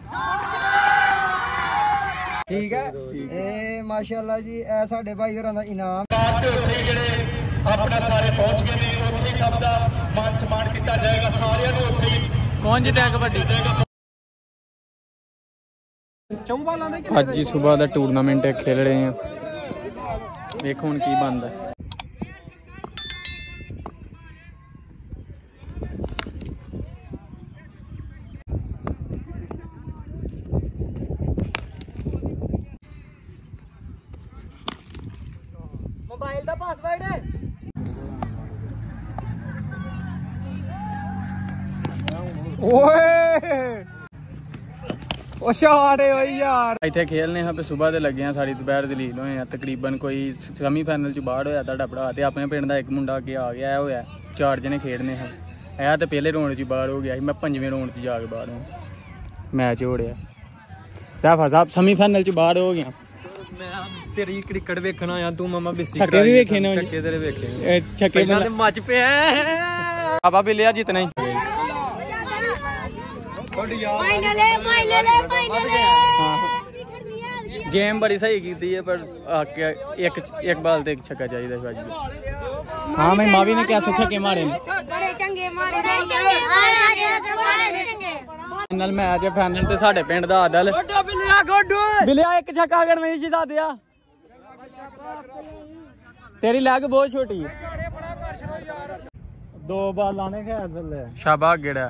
ठीक है ए माशाअल्लाह जी ए साडे भाई होरां दा इनाम अपना सारे पहुंच गए ने उत्थे सब दा मान सम्मान किया जाएगा सारियां नूं उत्थे कौन जितेगा कबड्डी आज जी सुबह का टूरनामेंट खेल रहे हैं देखो हुण की बनदा मोबाइल दा पासवर्ड है ओए ओ शॉट है भाई यार इत्थे खेलने हां पे सुबह दे लगे हैं सारी दोपहर जलील होए हैं तकरीबन कोई सेमी फाइनल च बाहर होया तुहाडा भरा ते अपने पिंड दा एक मुंडा अगे आ गया होया 4 जने खेडने हैं ऐ ते पहले राउंड च बाहर हो गया मैं 5वें राउंड च जाके बाहर हूं मैच हो रहा साफा साहब सेमी फाइनल च बाहर हो गया मैं तेरी क्रिकेट देखना आया तू मामा बिस्ती छक्के भी देखे ना छक्के तेरे देखे छक्के ते मच पे बाबा भी लिया जितना ही गेम बड़ी सही की है पर एक बाल एक छक्का चाहिए हाँ मैं मावी ने कैसे छक्के मारे फाइनल मैच है फाइनल ते साडे पिंड दा आदल बिलिया एक छक्का अगर नहीं जिता दिया तेरी लैग बहुत छोटी दो बाल लाने के शाबाश गेड़ा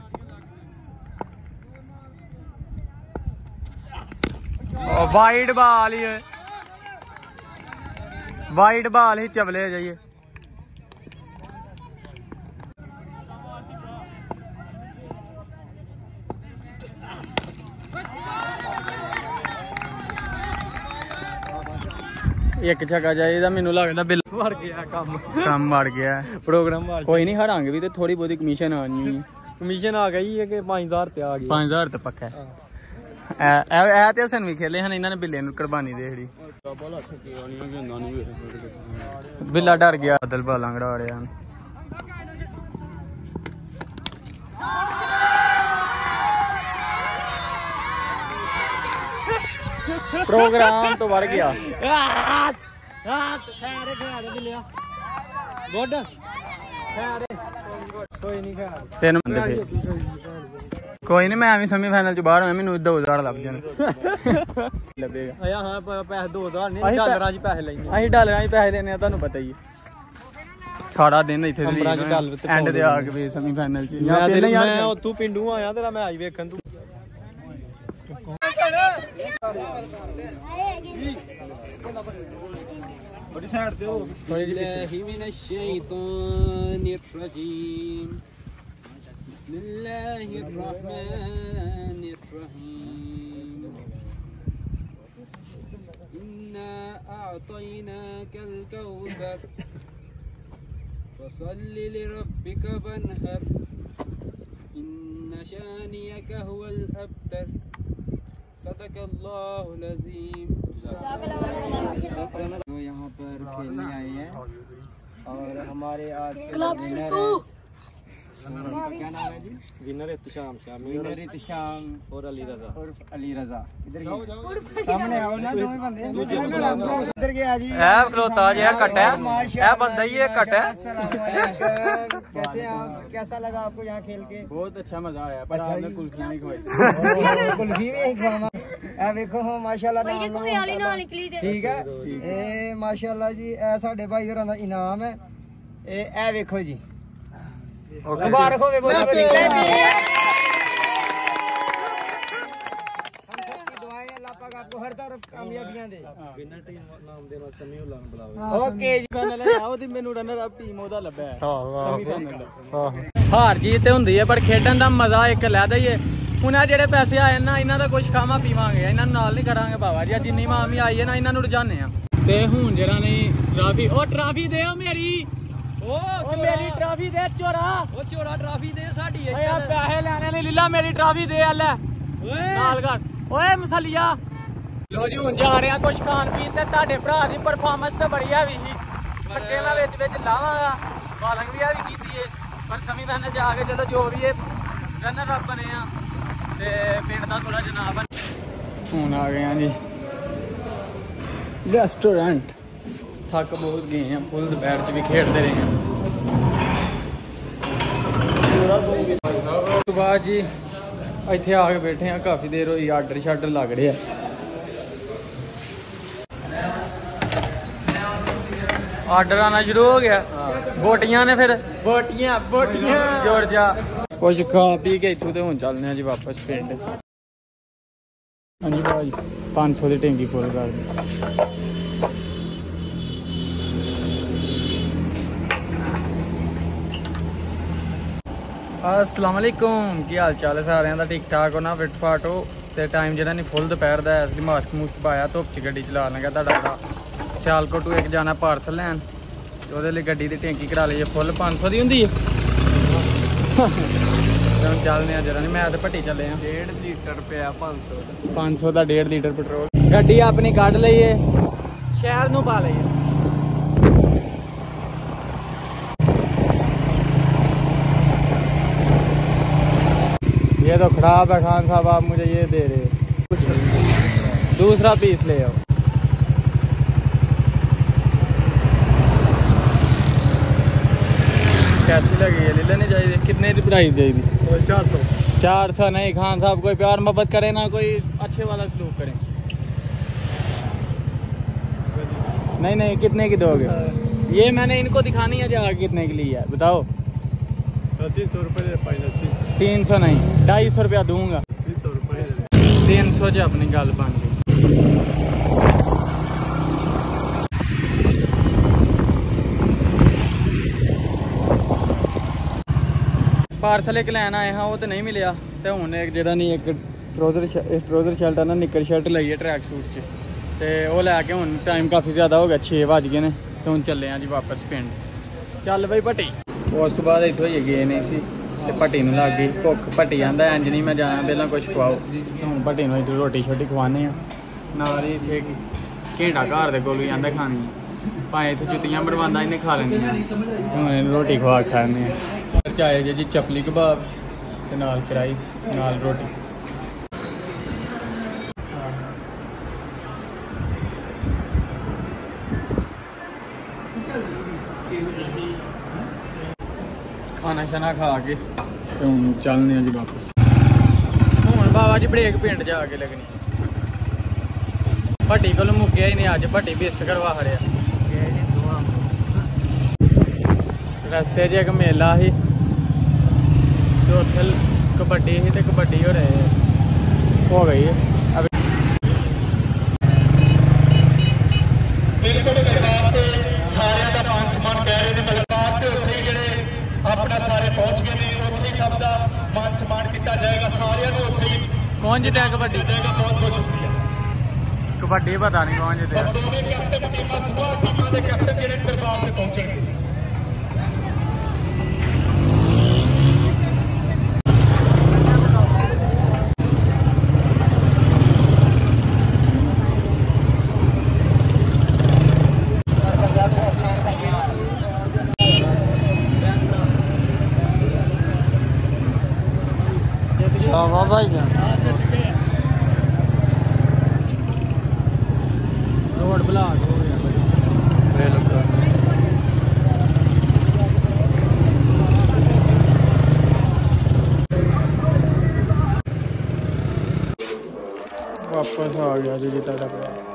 वाइड बाल ही चबले जाइए एक छक्का चाहिए मैनू लगता बिल मर गया काम मर गया प्रोग्राम कोई नहीं हरांगे भी तो थोड़ी बहुत कमीशन आनी कमीशन आ गई है कि 5000 आ गई 5000 तो पक्का है ते हसन भी खेले हैं इन्होंने बिल्ले कुर्बानी दे दी बिल्ला डर गया बदल बाला गड़ा रहा प्रोग्राम तो बढ़ गया कोई नहीं मैं सेमी फाइनल च बाहर मैनू 2000 लग जाने डॉलर पैसे देने तुहानू पता ही सारा दिन इत्थे एंड ते आके भी सेमी फाइनल च मैं उत्थों पिंडू आया तेरा मैच वेखन तू बड़ी साइड ते हो बिस्मिल्लाहि मिनश शैतानिर रजीम बिस्मिल्लाहिर रहमानिर रहीम इन्ना अअतैनाकल कौसर फसल्लि लिरब्बिका वन्हर इन्ना शानियका हुवल अब्तर सदकल्लाहुल अज़ीम। वो यहाँ पर खेलने आए हैं और हमारे आज के विनर है क्या नाम है जी विनर इत्तिशाम और अली रजा इधर सामने आओ ना दोनों बंदे इधर के आ जी ए खलोता जी कट है ए बंदा ही कट है कैसे आप कैसा लगा आपको यहाँ खेल के बहुत अच्छा मजा आया पर आपने कुल्फी नहीं खवाई कुल्फी भी खवाना ए देखो हो माशाल्लाह ठीक है ए माशाल्लाह जी ए साडे भाई होरां दा इनाम है ए देखो जी मुबारक हो बहुत हम सबकी दुआएं अल्लाह पाक आपको हर तरफ कामयाबियां दे विनर टीम नाम देना समीउल्लाह ने बुलाओ ओके जी फाइनल आओ दी मेनू रनर अप टीम ओदा लब्या है सेमी फाइनल हार जीत ते हुंदी है पर खेडन दा मजा एक अलग ही है हुण आ जेडे पैसे आए ना इन्हां दा कुछ खामा पीवांगे इन्हां नाल नहीं करांगे बाबा जी जिन्नी मामी आई है ना इन्हां नूं रजाने आ ते हुण जेड़ा नहीं ट्राफी ओ ट्राफी दे मेरी ओ मेरी ट्राफी दे चोरा ओ चोरा ट्राफी दे साडी है यार पैसे लेने ने लीला मेरी ट्राफी दे ले नाल कर ओए मसलिया लो जी हुण जा रहे हैं कुछ खान पीन ते ਤੁਹਾਡੇ ਭਰਾ ਦੀ परफॉर्मेंस ਤੇ ਬੜੀ ਹੈਵੀ ਸੀ ਛੱਕੇ ਮੈਂ ਵਿੱਚ ਲਾਵਾਂਗਾ ਬਾਲਿੰਗ ਵੀ ਹੈਵੀ ਕੀਤੀ ਹੈ ਪਰ ਸੈਮੀਫਾਈਨਲ ਜਾ ਕੇ ਚਲੋ ਜੋ ਵੀ ਇਹ ਰਨਰ ਅਪ ਬਣੇ ਆ ਤੇ ਪਿੰਡ ਦਾ ਥੋੜਾ ਜਨਾਬ ਹੁਣ ਆ ਗਏ ਆ ਜੀ ਰੈਸਟੋਰੈਂਟ। ਥੱਕ ਬਹੁਤ ਗਏ ਆ, ਫੁੱਲ ਦੁਪਹਿਰ ਚ ਵੀ ਖੇਡਦੇ ਰਹੇ ਆ। ਉਸ ਤੋਂ ਬਾਅਦ ਜੀ ਇੱਥੇ ਆ ਕੇ ਬੈਠੇ ਆ, ਕਾਫੀ ਦੇਰ ਹੋਈ, ਆਰਡਰ ਸ਼ਾਰਡਰ ਲੱਗ ਰਹੇ ਆ। ਆਰਡਰ ਆਣਾ ਸ਼ੁਰੂ ਹੋ ਗਿਆ। ਬੋਟੀਆਂ ਨੇ ਫਿਰ ਬੋਟੀਆਂ ਜੋੜ ਜਾ ਕੁਝ ਖਾ ਪੀ ਕੇ ਇੱਥੋਂ ਤੇ ਹੁਣ ਚੱਲਦੇ ਆ ਜੀ ਵਾਪਸ ਪਿੰਡ। ਹਾਂਜੀ ਭਾਜੀ 500 ਦੀ ਟੈਂਕੀ ਫੁੱਲ ਕਰ ਦੇ। अस्सलाम वालेकुम, की हाल चाल है सारे का? ठीक ठाक हो ना? फिट फाट हो? तो टाइम जो नहीं फुल दोपहर का, इसलिए मास्क मूस्क पाया, धुप च गड्डी चला लगा। तुहाडा सियालकोट टू एक जाना पार्सल लैन, वो गड्डी की टैंकी करा ली फुल 500 की होंगी है। चलने जरा नहीं, मैं तो भट्टी चले 1.5 लीटर पे 500 का 1.5 लीटर पेट्रोल। गड्डी अपनी कढ़ लीए, शहर नूं पा लीए। ये तो खराब है खान साहब, आप मुझे ये दे रहे। दूसरा पीस ले आओ। कैसी लगी है? ले लेनी चाहिए। कितने की प्राइस चाहिए? 400। 400 नहीं खान साहब, कोई प्यार मोहब्बत करे ना, कोई अच्छे वाला सलूक करे। नहीं नहीं, कितने की दोगे? ये मैंने इनको दिखानी है जगह कितने की ली है, बताओ। 300 रुपये। 300 नहीं, 250 रुपया दूंगा। 300 रुपये। 300 च अपनी गल बन गई। पार्सल एक लैन आए हाँ, वो तो नहीं मिले। तो हूँ एक जरा नहीं एक ट्रोजर शर्ट है ना, निक्कर शर्ट लाई है ट्रैक सूट च, तो वो लैके हूँ टाइम काफ़ी ज़्यादा हो गया, 6 बज गए ने। तो हूँ चले हैं जी वापस पिंड। चल बई भट्टी। उस तो बाद इतों ही गए नहीं सी, ते भट्टी नूं लग गई भुख। भट्टी आंदा इंज नहीं मैं जाना, पहला कुछ खवाओ। हूँ भट्टी नूं इधर रोटी शोटी खवाने नाल ही इत्थे घेंटा घर दे कोल भी आंदा खानी, भाएं इत्थे जुत्तियां बनवांदा इन्हें खा लैनी। हूँ रोटी खवा खाने चाहे जी चपली कबाब ते नाल कढ़ाई नाल रोटी। खाना शाना खा के तो हूँ चलने जी वापस। हूँ बाबा जी ब्रेक पिंड जाके लगनी। भट्टी को मुक्या ही नहीं अज, भट्टी बिस्त करवा रहा। रस्ते च एक मेला ही, तो उत्थे कबड्डी ही, तो कबड्डी हो रहे हो गई है। सारे का मान सम्मान कह रहे थे अपना सारे पहुंच गए ने, उत्थे सब का मान सम्मान किया जाएगा। सारे उत्थे कौन जीता कबड्डी? बहुत बहुत शुक्रिया। कबड्डी पता नहीं कौन जीता। दोवें कैप्टन टीमां दुआ टीमां दे कैप्टन जेहड़े दरबार से पहुंचणगे। भाई रोड ब्लॉक हो गया। वापस आ गया जी।